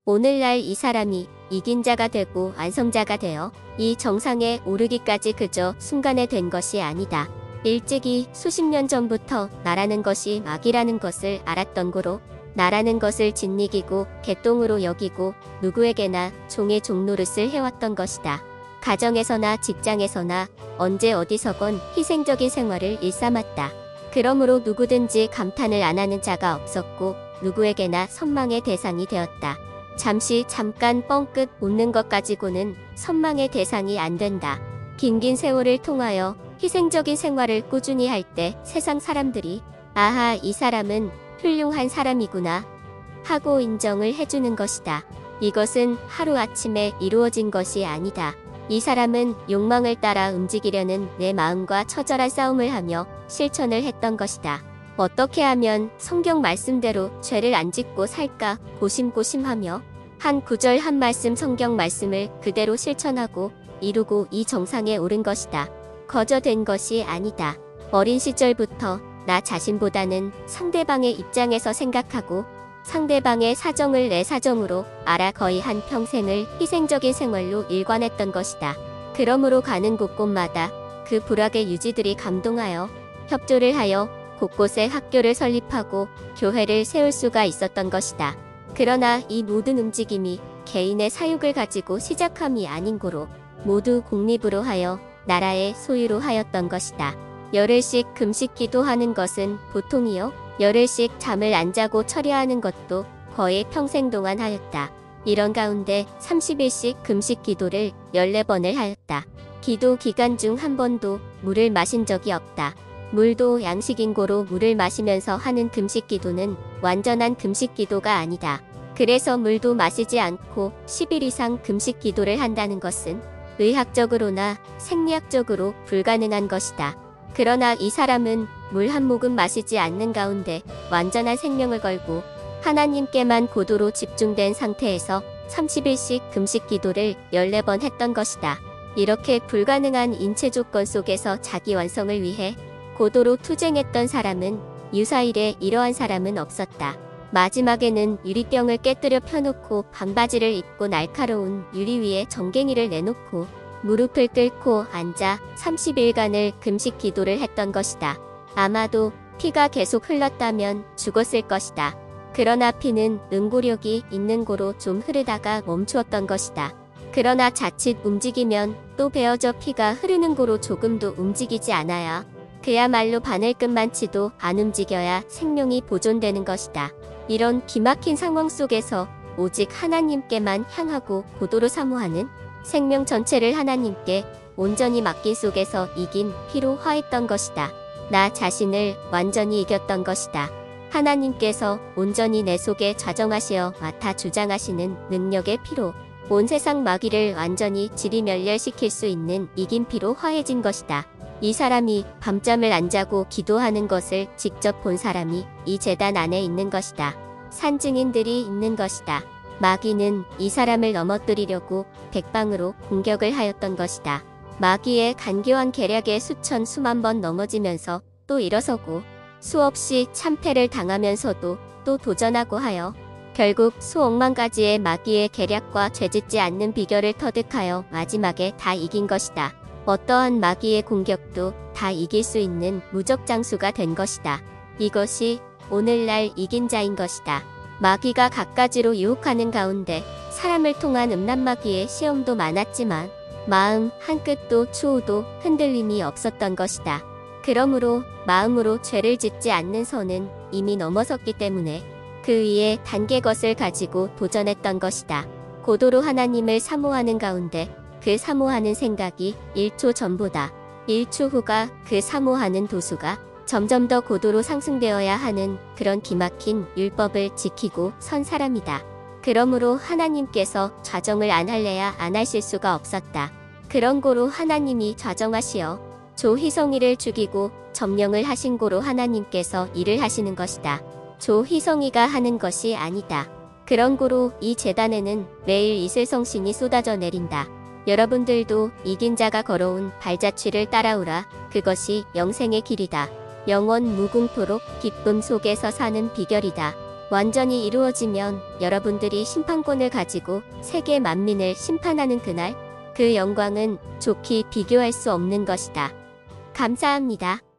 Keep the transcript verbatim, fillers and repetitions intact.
오늘날 이 사람이 이긴 자가 되고 완성자가 되어 이 정상에 오르기까지 그저 순간에 된 것이 아니다. 일찍이 수십 년 전부터 나라는 것이 막이라는 것을 알았던 고로 나라는 것을 짓이기고 개똥으로 여기고 누구에게나 종의 종노릇을 해왔던 것이다. 가정에서나 직장에서나 언제 어디서건 희생적인 생활을 일삼았다. 그러므로 누구든지 감탄을 안 하는 자가 없었고 누구에게나 선망의 대상이 되었다. 잠시 잠깐 뻥끗 웃는 것 가지고는 선망의 대상이 안 된다. 긴긴 세월을 통하여 희생적인 생활을 꾸준히 할 때 세상 사람들이 아하, 이 사람은 훌륭한 사람이구나 하고 인정을 해주는 것이다. 이것은 하루아침에 이루어진 것이 아니다. 이 사람은 욕망을 따라 움직이려는 내 마음과 처절한 싸움을 하며 실천을 했던 것이다. 어떻게 하면 성경 말씀대로 죄를 안 짓고 살까 고심고심하며 한 구절 한 말씀 성경 말씀을 그대로 실천하고 이루고 이 정상에 오른 것이다. 거저된 것이 아니다. 어린 시절부터 나 자신보다는 상대방의 입장에서 생각하고 상대방의 사정을 내 사정으로 알아 거의 한 평생을 희생적인 생활로 일관했던 것이다. 그러므로 가는 곳곳마다 그 불악의 유지들이 감동하여 협조를 하여 곳곳에 학교를 설립하고 교회를 세울 수가 있었던 것이다. 그러나 이 모든 움직임이 개인의 사육을 가지고 시작함이 아닌 고로 모두 공립으로 하여 나라의 소유로 하였던 것이다. 열흘씩 금식 기도하는 것은 보통이요 열흘씩 잠을 안 자고 처리하는 것도 거의 평생 동안 하였다. 이런 가운데 삼십 일씩 금식 기도를 열네 번을 하였다. 기도 기간 중 한 번도 물을 마신 적이 없다. 물도 양식인 고로 물을 마시면서 하는 금식 기도는 완전한 금식 기도가 아니다. 그래서 물도 마시지 않고 십 일 이상 금식 기도를 한다는 것은 의학적으로나 생리학적으로 불가능한 것이다. 그러나 이 사람은 물 한 모금 마시지 않는 가운데 완전한 생명을 걸고 하나님께만 고도로 집중된 상태에서 삼십 일씩 금식 기도를 열네 번 했던 것이다. 이렇게 불가능한 인체 조건 속에서 자기 완성을 위해 고도로 투쟁했던 사람은 유사일에 이러한 사람은 없었다. 마지막에는 유리병을 깨뜨려 펴놓고 반바지를 입고 날카로운 유리 위에 정갱이를 내놓고 무릎을 꿇고 앉아 삼십 일간을 금식 기도를 했던 것이다. 아마도 피가 계속 흘렀다면 죽었을 것이다. 그러나 피는 응고력이 있는 고로 좀 흐르다가 멈추었던 것이다. 그러나 자칫 움직이면 또 베어져 피가 흐르는 고로 조금도 움직이지 않아야 그야말로 바늘끝만치도 안 움직여야 생명이 보존되는 것이다. 이런 기막힌 상황 속에서 오직 하나님께만 향하고 고도로 사모하는 생명 전체를 하나님께 온전히 맡긴 속에서 이긴 피로 화했던 것이다. 나 자신을 완전히 이겼던 것이다. 하나님께서 온전히 내 속에 좌정하시어 맡아 주장하시는 능력의 피로 온 세상 마귀를 완전히 지리멸렬시킬 수 있는 이긴 피로 화해진 것이다. 이 사람이 밤잠을 안 자고 기도하는 것을 직접 본 사람이 이 제단 안에 있는 것이다. 산증인들이 있는 것이다. 마귀는 이 사람을 넘어뜨리려고 백방으로 공격을 하였던 것이다. 마귀의 간교한 계략에 수천 수만 번 넘어지면서 또 일어서고 수없이 참패를 당하면서도 또 도전하고 하여 결국 수억만 가지의 마귀의 계략과 죄짓지 않는 비결을 터득하여 마지막에 다 이긴 것이다. 어떠한 마귀의 공격도 다 이길 수 있는 무적장수가 된 것이다. 이것이 오늘날 이긴 자인 것이다. 마귀가 갖가지로 유혹하는 가운데 사람을 통한 음란마귀의 시험도 많았지만 마음 한 끗도 추호도 흔들림이 없었던 것이다. 그러므로 마음으로 죄를 짓지 않는 선은 이미 넘어섰기 때문에 그 위에 단계 것을 가지고 도전했던 것이다. 고도로 하나님을 사모하는 가운데 그 사모하는 생각이 일 초 전보다 일 초 후가 그 사모하는 도수가 점점 더 고도로 상승되어야 하는 그런 기막힌 율법을 지키고 선 사람이다. 그러므로 하나님께서 좌정을 안 할래야 안 하실 수가 없었다. 그런 고로 하나님이 좌정하시어 조희성이를 죽이고 점령을 하신 고로 하나님께서 일을 하시는 것이다. 조희성이가 하는 것이 아니다. 그런 고로 이 제단에는 매일 이슬성신이 쏟아져 내린다. 여러분들도 이긴 자가 걸어온 발자취를 따라오라. 그것이 영생의 길이다. 영원 무궁토록 기쁨 속에서 사는 비결이다. 완전히 이루어지면 여러분들이 심판권을 가지고 세계 만민을 심판하는 그날, 그 영광은 좋게 비교할 수 없는 것이다. 감사합니다.